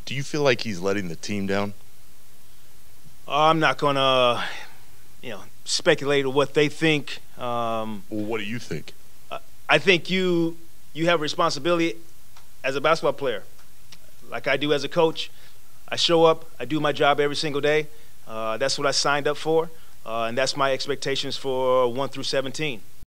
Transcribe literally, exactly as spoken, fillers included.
Do you feel like he's letting the team down? I'm not going to, you know, speculate on what they think. Um, Well, what do you think? I think you you have a responsibility as a basketball player, like I do as a coach. I show up, I do my job every single day. Uh, that's what I signed up for, uh, and that's my expectations for one through seventeen.